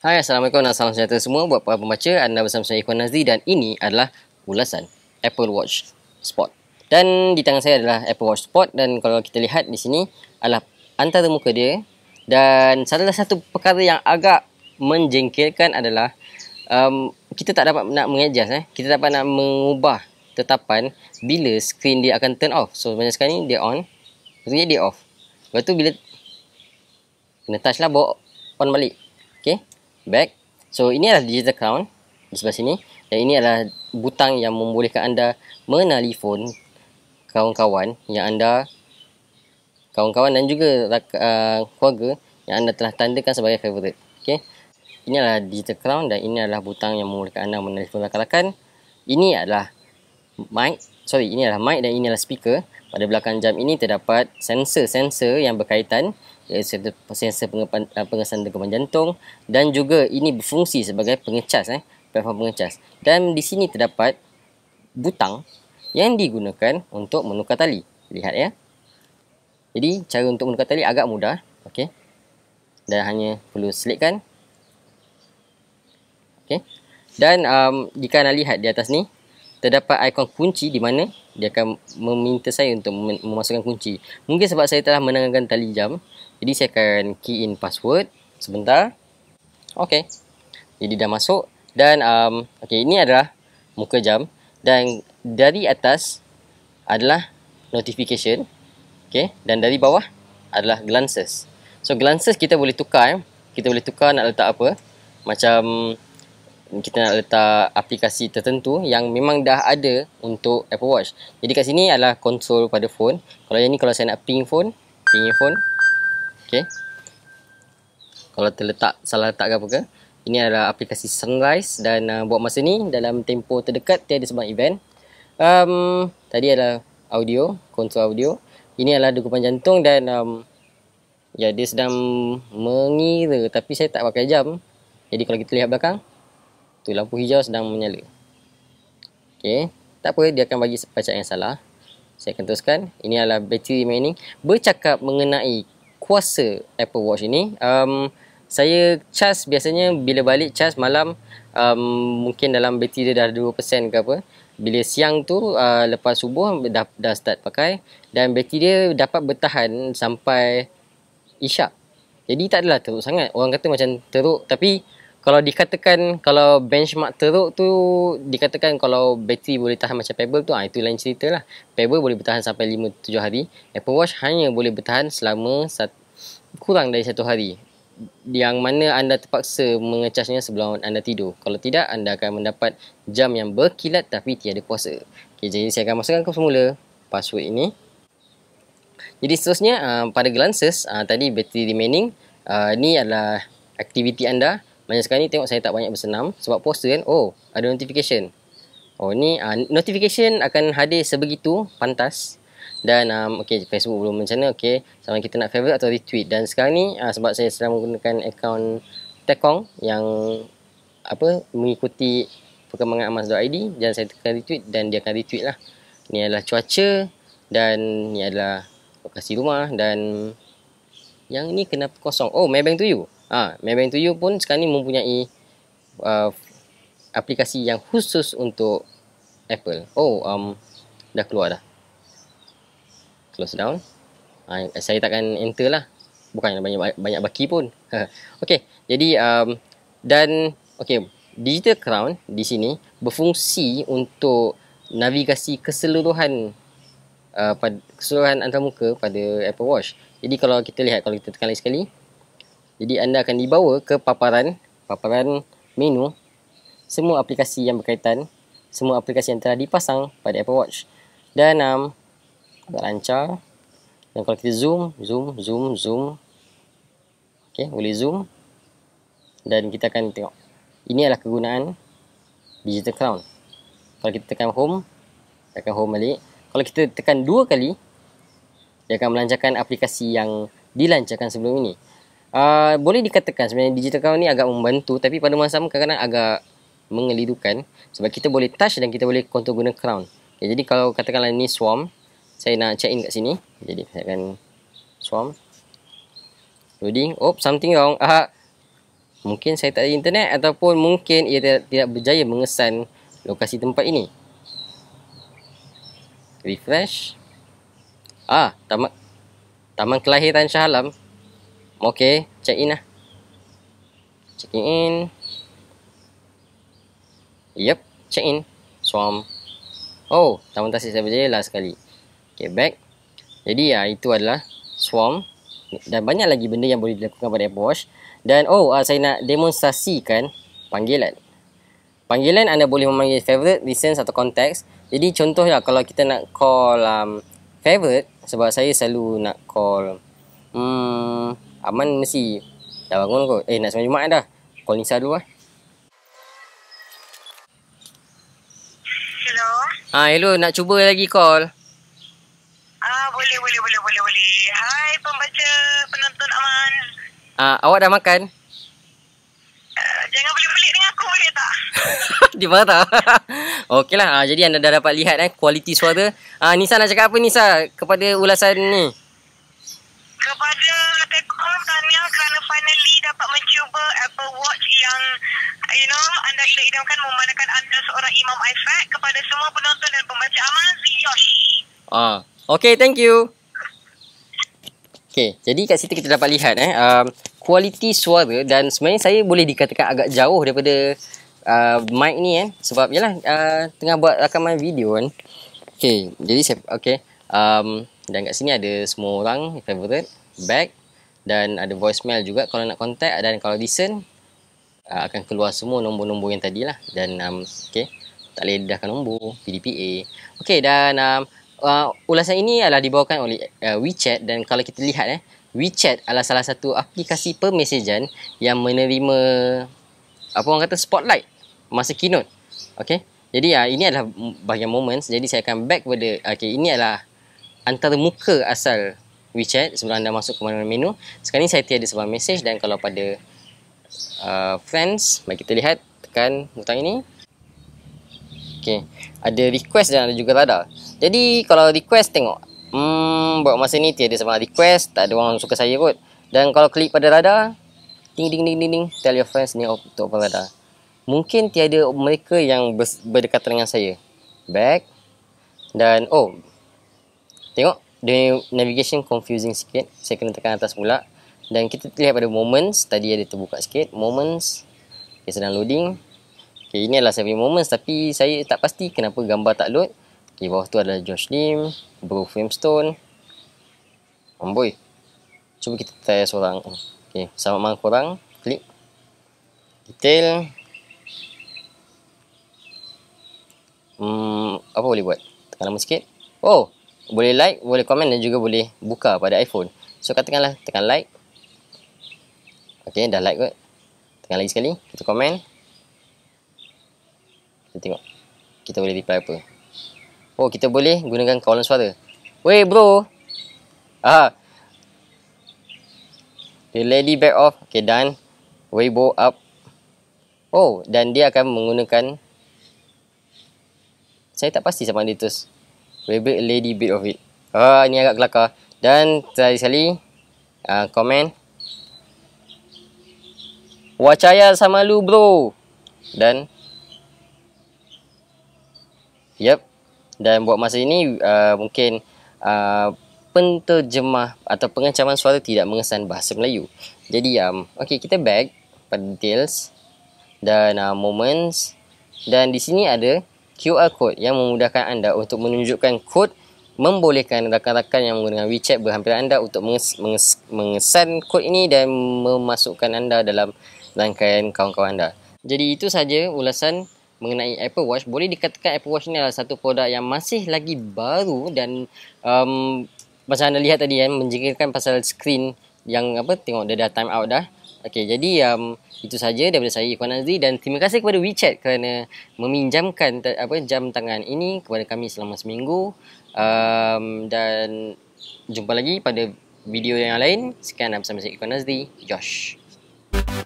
Hai, Assalamualaikum dan salam sejahtera semua buat para pembaca. Anda bersama saya Ikhwan Nazri dan ini adalah ulasan Apple Watch Sport. Dan di tangan saya adalah Apple Watch Sport dan kalau kita lihat di sini adalah antara muka dia. Dan salah satu perkara yang agak menjengkelkan adalah kita tak dapat nak mengadjust kita dapat nak mengubah tetapan bila skrin dia akan turn off. So sebenarnya sekarang ni dia on, lepas dia off. Lepas tu bila kena touch lah bawa on balik. Okay, back. So ini adalah digital crown di sebelah sini dan ini adalah butang yang membolehkan anda menelefon kawan-kawan dan juga keluarga yang anda telah tandakan sebagai favourite. Okay, ini adalah digital crown dan ini adalah butang yang membolehkan anda menelefon rakan-rakan. Ini adalah mic dan ini adalah speaker. Pada belakang jam ini terdapat sensor-sensor yang berkaitan, iaitu sensor pengesan degupan jantung dan juga ini berfungsi sebagai pengecas, platform pengecas. Dan di sini terdapat butang yang digunakan untuk menukar tali. Lihat ya. Jadi cara untuk menukar tali agak mudah, okey. Dan hanya perlu selitkan. Okey. Dan jika anda lihat di atas ni terdapat ikon kunci di mana dia akan meminta saya untuk memasukkan kunci. Mungkin sebab saya telah menangkan tali jam, jadi saya akan key in password sebentar. Okey. Jadi dah masuk dan okey, ini adalah muka jam dan dari atas adalah notification. Okey, dan dari bawah adalah glances. So glances kita boleh tukar, kita boleh tukar nak letak apa. Macam kita nak letak aplikasi tertentu yang memang dah ada untuk Apple Watch. Jadi kat sini adalah kontrol pada phone. Kalau yang ni kalau saya nak ping phone. Okey. Kalau terletak salah letak ke apa ke. Ini adalah aplikasi Sunrise dan buat masa ni dalam tempoh terdekat tiada sebarang event. Tadi adalah audio, kontrol audio. Ini adalah degupan jantung dan ya dia sedang mengira tapi saya tak pakai jam. Jadi kalau kita lihat belakang tu lampu hijau sedang menyala. Okey, tak apa, dia akan bagi bacaan yang salah. Saya akan teruskan. Ini adalah battery remaining. Bercakap mengenai kuasa Apple Watch ini, saya charge biasanya bila balik charge malam, mungkin dalam bateri dia dah 2% ke apa. Bila siang tu lepas subuh dah start pakai dan bateri dia dapat bertahan sampai isyak. Jadi tak adalah teruk sangat. Orang kata macam teruk, tapi kalau dikatakan kalau benchmark teruk tu dikatakan kalau bateri boleh tahan macam Pebble tu, itu lain cerita lah. Pebble boleh bertahan sampai 5-7 hari. Apple Watch hanya boleh bertahan selama kurang dari 1 hari. Yang mana anda terpaksa mengecasnya sebelum anda tidur. Kalau tidak, anda akan mendapat jam yang berkilat tapi tiada kuasa. Okay, jadi saya akan masukkan semula password ini. Jadi seterusnya pada glances, tadi battery remaining, ni adalah aktiviti anda. Macam sekarang ni tengok saya tak banyak bersenam sebab puasa kan. Oh, ada notification. Oh, ni notification akan hadir sebegitu pantas. Dan okey, Facebook belum macam mana. Okey, sama kita nak favorite atau retweet. Dan sekarang ni sebab saya sedang menggunakan akaun Tekong yang mengikuti perkembangan amas.id, dan saya tekan retweet dan dia akan retweet lah. Ni adalah cuaca dan ni adalah lokasi rumah dan yang ni kenapa kosong. Oh, Maybank to You. Maybank to You pun sekarang ni mempunyai aplikasi yang khusus untuk Apple. Oh, dah keluar dah. Close down. Saya takkan enter lah. Bukannya banyak baki pun. Okey, jadi dan okey, digital crown di sini berfungsi untuk navigasi keseluruhan keseluruhan antarmuka pada Apple Watch. Jadi kalau kita lihat, kalau kita tekan lagi sekali, jadi anda akan dibawa ke paparan menu semua aplikasi yang berkaitan, semua aplikasi yang telah dipasang pada Apple Watch. Dan agak lancar. Dan kalau kita zoom. Okey, boleh zoom. Dan kita akan tengok. Ini adalah kegunaan digital crown. Kalau kita tekan home, dia akan home balik. Kalau kita tekan 2 kali, dia akan melancarkan aplikasi yang dilancarkan sebelum ini. Boleh dikatakan sebenarnya digital crown ni agak membantu, tapi pada masa sama kadang-kadang agak mengelirukan sebab kita boleh touch dan kita boleh kontrol guna crown. Okay, jadi kalau katakanlah ini swarm, saya nak check in kat sini, jadi saya akan swarm loading. Oh, something wrong. Mungkin saya tak ada internet ataupun mungkin ia tidak berjaya mengesan lokasi tempat ini. Refresh. Taman Kelahiran Shah Alam. Okey, check in lah. Checking in. Yep, check in. Swarm. Oh, Taman Tasik saya berjaya lah sekali. Okay, back. Jadi itu adalah Swarm. Dan banyak lagi benda yang boleh dilakukan pada Apple Watch. Dan saya nak demonstrasikan panggilan. Panggilan anda boleh memanggil favorite, distance atau context. Jadi contohnya kalau kita nak call favorite, sebab saya selalu nak call Aman mesti dah bangun kot. Nak sembahyang Jumaat dah. Call Nisa dulu lah. Hello. Hello, nak cuba lagi call. Boleh. Hai pembaca penonton Aman. Awak dah makan? Jangan pelik-pelik dengan aku boleh tak? Di mana tak? Okeylah. Jadi anda dah dapat lihat kualiti suara. Nisa nak cakap apa Nisa kepada ulasan ni? Kepada Telkom, tahniah kerana finally dapat mencuba Apple Watch yang anda idam-idamkan memandangkan anda seorang imam iFat. Kepada semua penonton dan pembaca Aman, Yosh. Okay, thank you. Okay, jadi kat situ kita dapat lihat kualiti suara, dan sebenarnya saya boleh dikatakan agak jauh daripada mic ni sebab yalah tengah buat rakaman video kan. Okay, jadi saya dan kat sini ada semua orang favorite, back, dan ada voicemail juga kalau nak contact, dan kalau listen akan keluar semua nombor-nombor yang tadi lah. Dan tak boleh dedahkan nombor PDPA. Okay, dan ulasan ini adalah dibawakan oleh WeChat, dan kalau kita lihat WeChat adalah salah satu aplikasi permesejan yang menerima apa orang kata spotlight masa keynote. Okey. Jadi ini adalah bahagian moments. Jadi saya akan back kepada ini adalah antara muka asal WeChat sebelum anda masuk ke mana-mana menu. Sekarang ni saya tiada sebarang message, dan kalau pada friends, mari kita lihat, tekan butang ini. Okay, ada request dan ada juga radar. Jadi kalau request tengok buat masa ni tiada sama request, tak ada orang suka saya kot. Dan kalau klik pada radar, ding ding ding ding ding, tell your friends ni untuk open radar. Mungkin tiada mereka yang berdekatan dengan saya. Back. Dan tengok the navigation confusing sikit. Saya kena tekan atas pula. Dan kita lihat pada moments, tadi ada terbuka sikit. Moments, sedang loading. Okay, ini adalah saya punya moments, tapi saya tak pasti kenapa gambar tak load. Okay, bawah tu adalah Josh Lim, Bro Framestone. Amboi. Cuba kita try seorang. Okay, selamat malam korang. Klik. Detail. Apa boleh buat? Tekan lama sikit. Boleh like, boleh komen, dan juga boleh buka pada iPhone. So katakanlah tekan like. Okay, dah like kot. Tekan lagi sekali. Kita komen. Tengok kita boleh reply apa. Kita boleh gunakan kawalan suara. Wey bro. The lady back off. Okay, done. Weibo up. Dan dia akan menggunakan, saya tak pasti sama dia terus. Weibo lady bit of it. Ini agak kelakar. Dan terakhir sekali komen. Wacaya sama lu bro. Dan dan buat masa ini mungkin penterjemah atau pengancaman suara tidak mengesan bahasa Melayu. Jadi kita back pada details dan moments, dan di sini ada QR code yang memudahkan anda untuk menunjukkan kod, membolehkan rakan-rakan yang menggunakan WeChat berhampiran anda untuk mengesan kod ini dan memasukkan anda dalam rangkaian kawan-kawan anda. Jadi itu saja ulasan mengenai Apple Watch. Boleh dikatakan Apple Watch ni adalah satu produk yang masih lagi baru, dan macam anda lihat tadi menjengkelkan pasal skrin yang tengok dia dah time out dah. Okey, jadi itu saja daripada saya, Ikhwan Azri, dan terima kasih kepada WeChat kerana meminjamkan jam tangan ini kepada kami selama seminggu. Dan jumpa lagi pada video yang lain. Sekian bersama saya, Ikhwan Azri, Josh.